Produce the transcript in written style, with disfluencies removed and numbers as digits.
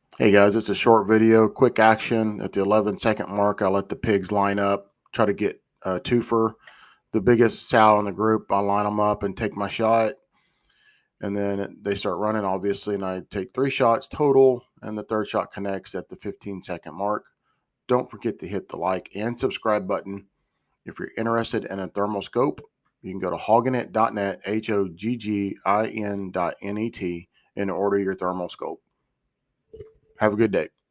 Hey guys, it's a short video, quick action. At the 11-second mark, I let the pigs line up, try to get a twofer. The biggest sow in the group, I line them up and take my shot. And then they start running, obviously, and I take 3 shots total, and the third shot connects at the 15-second mark. Don't forget to hit the like and subscribe button. If you're interested in a thermal scope, you can go to hogginit.net, HOGGIN.net, and order your thermal scope. Have a good day.